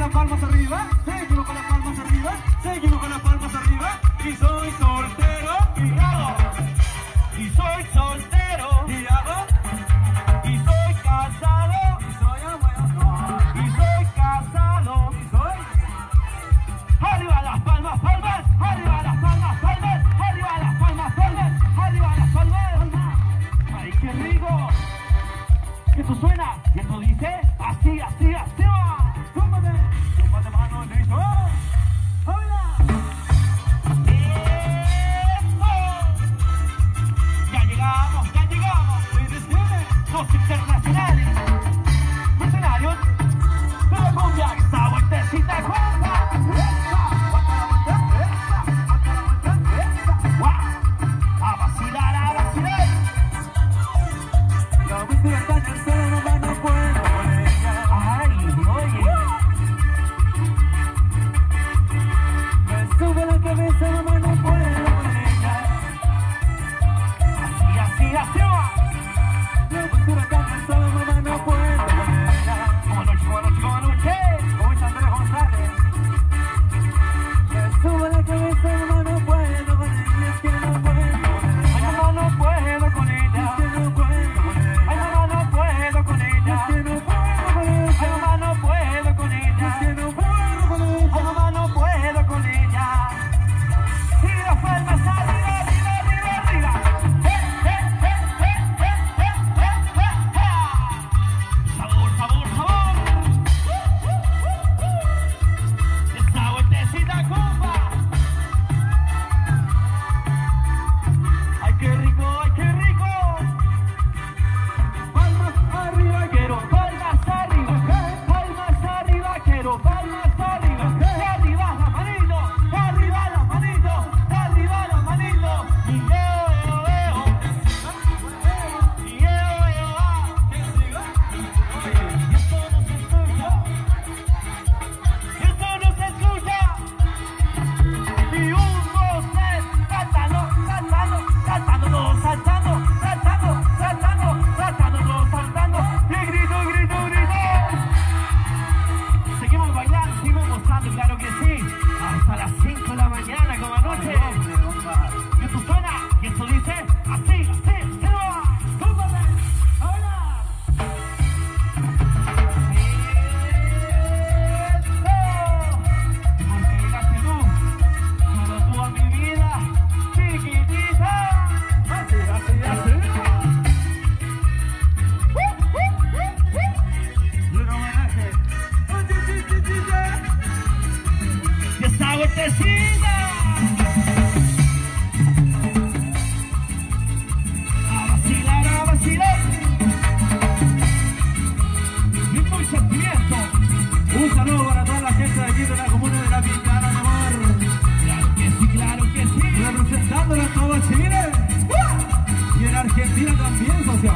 las palmas arriba, seguimos con las palmas arriba, seguimos con las palmas arriba. Y soy soltero y hago, y soy soltero y hago, y soy casado, y soy abuelo, y soy casado, y soy. Arriba las palmas, palmas, arriba las palmas, palmas, arriba las palmas, palmas, arriba las palmas. Ay, qué rico. Esto suena, y esto dice así, así, así va. Súmate, súmate mano, listo. ¡Hola! Ya llegamos, los internacionales, mercenarios, de la cumbia, esta vueltecita junta. A vacilar, a vacilar. La aventura está en el cielo, no puedo con ella. Ay, oye. Me sube la cabeza, no puedo con ella. Así, así, así va. La aventura está en el cielo, no puedo con ella. Como noche, como noche, como noche. Como es Andrés González. Me sube la cabeza, no puedo con ella. Es que no puedo con ella. Ay, mamá, no puedo con ella. Es que no puedo con ella. Ay, mamá, no puedo con ella. Es que no puedo con ella. Ay, mamá, no puedo con ella. Es que no puedo con ella. Ay, mamá, no puedo con ella. Y las palmas arriba, arriba, arriba, arriba. Sabor, sabor, sabor. Esta vueltecita, compa. Ay, qué rico, ay, qué rico. Palmas arriba, quiero palmas arriba, quiero palmas arriba. Y arriba las manitos, arriba las manitos, arriba las manitos. Y yo veo, y yo veo, que siga. Esto no se escucha, y un, dos, tres, saltando, saltando, saltando, todos saltando, saltando, saltando, saltando, todos saltando. Y grito, grito, grito. Seguimos bailando, seguimos mostrando, claro que sí. Hasta las 5 de la mañana, como anoche. Y esto suena, y esto dice así, así, así va. ¡Súbame! ¡Hola! Porque llegaste tú, solo tú a mi vida, chiquitita. Así, así, así. Y un homenaje. Y esta vueltecita. A vacilar, a vacilar. Y muy sentimiento. Un saludo para toda la gente de aquí de la comuna de La Pintana, mi amor. Claro que sí, claro que sí. Representándola en todo Chile. Y en Argentina también, socio.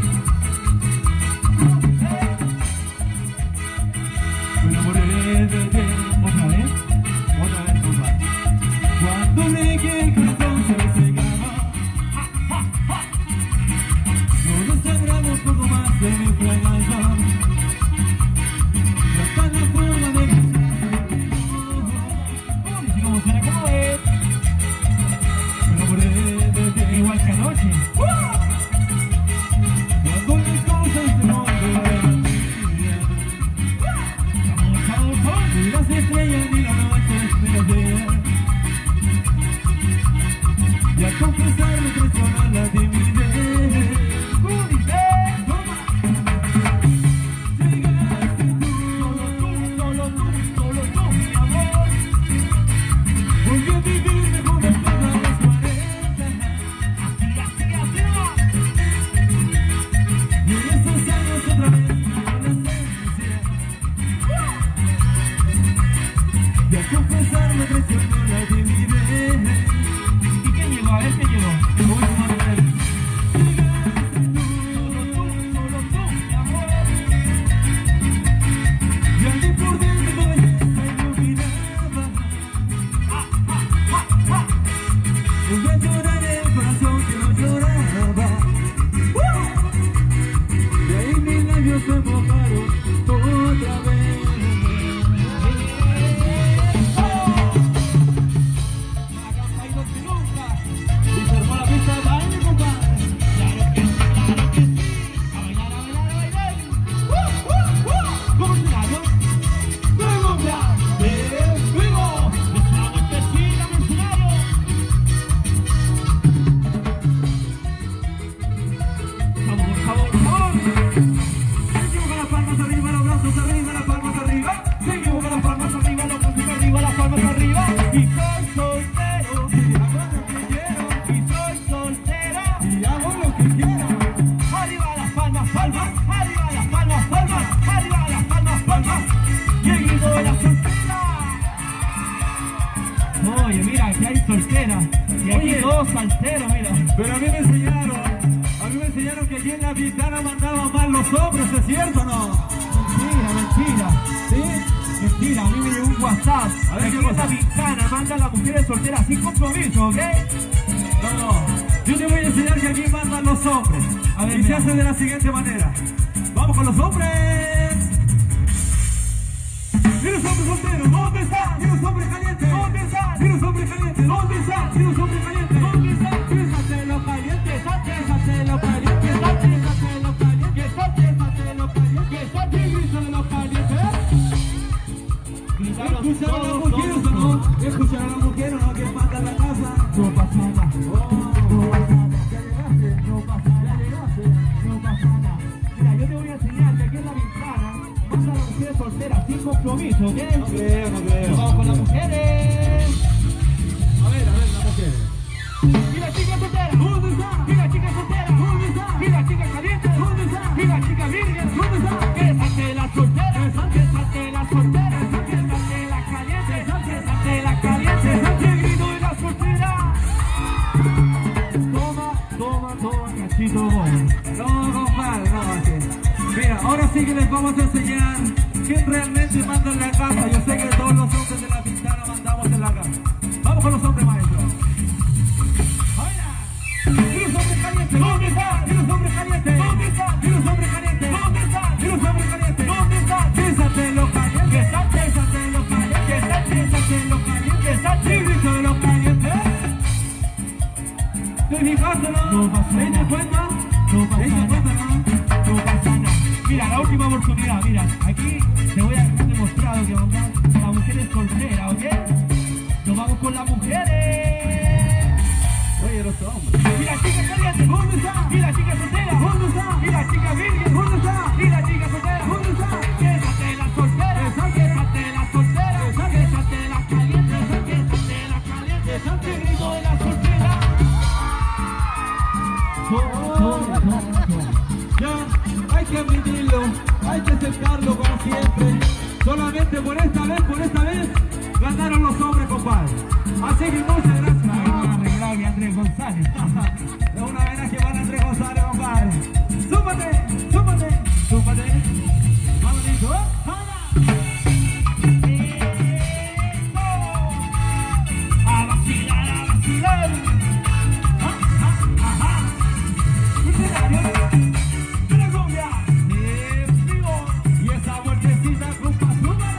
Me enamoré de ti. ¿Otra vez? Otra vez, compa. Cuando me quedé el corazón se me secaba. Solo sangramos poco más de mi fragancia. Hasta la forma de mi y como será como es. Me enamoré de ti igual que anoche. Cuando las cosas se movían. Ni las estrellas ni la noche me las vean. Y al confesar me traiciona la timidez. Llegaste tú, solo tú, solo tú, mi amor. Porque vivir mejor en todas las 40. Así, así, así va. Y en esos años otra vez mi adolescencia. soltera. Oye, mira, aquí hay soltera. Y aquí todos solteros, mira. Pero a mí me enseñaron que aquí en la Vintana mandaban más los hombres, ¿es cierto o no? Mentira. ¿Sí? Mentira, a mí me llegó un WhatsApp. A ver, aquí ¿qué en la cosa? Vintana mandan las mujeres solteras sin compromiso, ¿ok? No. Yo te voy a enseñar que aquí mandan los hombres. A ver, y se mira. hace de la siguiente manera. ¡Vamos con los hombres! ¡Y los hombres solteros! ¿Dónde están? ¡Y los hombres calientes! ¿Dónde están? ¡Y los hombres calientes! ¿Dónde están? ¡Y los hombres calientes! ¿Dónde están? Fíjate lo caliente, fíjate lo caliente, fíjate lo caliente, fíjate lo caliente, fíjate lo caliente. ¿Escucharon a las mujeres o no? ¿Escucharon a las mujeres o no? ¿Quién manda en la casa? No pasa nada. No pasa nada. No pasa nada. Mira, yo te voy a enseñar que aquí en la Vintana manda a las mujeres solteras sin compromiso, ¿ok? No creo. Vamos con las mujeres. A ver, las mujeres. Y la chica soltera, ¿dónde está? Y la chica soltera, ¿dónde está? Y la chica caliente, ¿dónde está? Y la chica virgen, ¿dónde está? Que salte la soltera, que salte la soltera, que salte la caliente, que salte la caliente, que salte el grito de la soltera. Toma, cachito. No, compadre, no, así. Mira, ahora sí que les vamos a enseñar quién realmente manda en la casa. Yo sé que todos los hombres de la Vintana mandamos en la casa. Vamos con los hombres, maestros. ¡Y los hombres calientes! ¿Dónde están? ¡Y los hombres calientes! ¿Dónde están? ¡Y los hombres calientes! ¿Dónde están? ¡Y los hombres calientes! ¿Dónde están? ¡Pésatelo caliente! ¡Pésatelo caliente! ¡Pésatelo caliente! ¡Pésatelo caliente! ¿Te fijaste, no? No pasa ¿Te diste nada. cuenta? No pasa ¿Te diste cuenta, no? No pasa nada. Mira, la última oportunidad, mira, aquí te voy a dejar demostrado que vamos a las mujeres solteras, ¿ok? Nos vamos con las mujeres. Oye, los hombres. Y la chica caliente, ¿dónde está? Y la chica soltera, ¿dónde está? Y la chica virgen, ¿dónde está? Y la chica soltera, ¿dónde está? Quédate la soltera, quédate la soltera, quédate la caliente, quédate la caliente, quédate el grito de la soltera. Ya, hay que admitirlo, hay que aceptarlo como siempre. Solamente por esta vez, ganaron los hombres, compadre. Así que muchas gracias. Arreglado que Andrés González. Es una vena que van a Andrés González, compadre. ¡Súmate! ¡Vamos, listo! A vacilar. De la cumbia. Vivo. Y esa vueltecita, compa, súmale.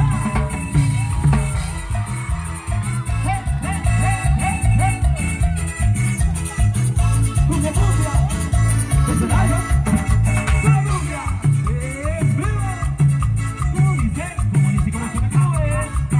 Cumbia. Escenario. De la cumbia. Vivo. Como dice, como se me cabe.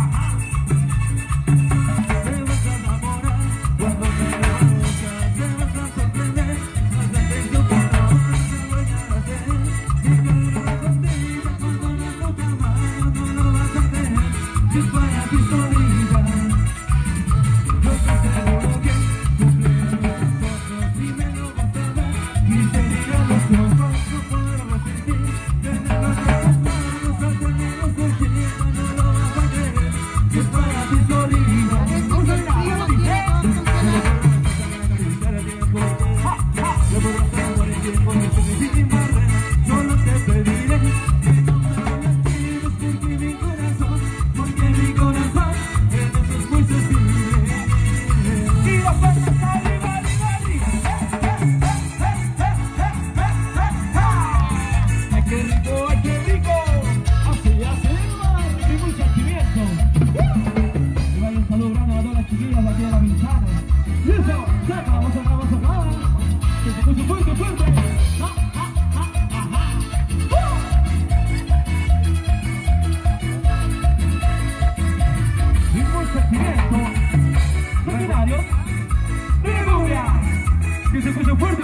Te vas a enamorar cuando me buscas, te vas a sorprender. Vas a sentir que no te voy a hacer. Si vuelvo contigo, cuando me toca más, no lo vas a creer. Si es para ti solita, yo te aseguro que cumple nosotros y me lo vas a ver. Y sería los ojos, no puedo resistir. Tenerlos en tus manos, al tenerlos contigo, no lo vas a creer. Si es para ti solita. Yo por estar por el tiempo que te sin barreras, solo te pediré que no me lastimes porque mi corazón en eso es muy sensible. Y la puerta arriba. Ay, qué rico. Así nomás. Y muy sentimiento. Y vaya un saludo grande a todas las chiquillas de aquí de la Vintana. Y eso, sacamos. Que se puso fuerte. Y muy sentimiento. Ordinario. De la cumbia. Que se puso fuerte.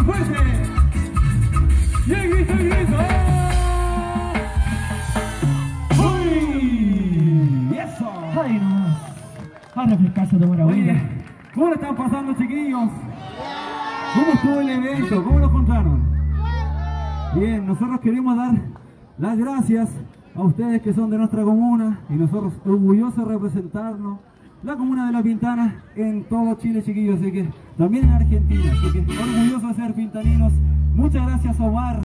Y el grito. ¡Uy! ¡Eso! Ay, nomás. A refrescarse de buena Oye, vida. ¿cómo le están pasando, chiquillos? ¿Cómo estuvo el evento? ¿Cómo lo encontraron? Bien, nosotros queremos dar las gracias a ustedes que son de nuestra comuna y nosotros orgullosos de representarnos, la comuna de La Pintana en todo Chile, chiquillos, así que también en Argentina, así que orgullosos de ser pintaninos. Muchas gracias, Omar.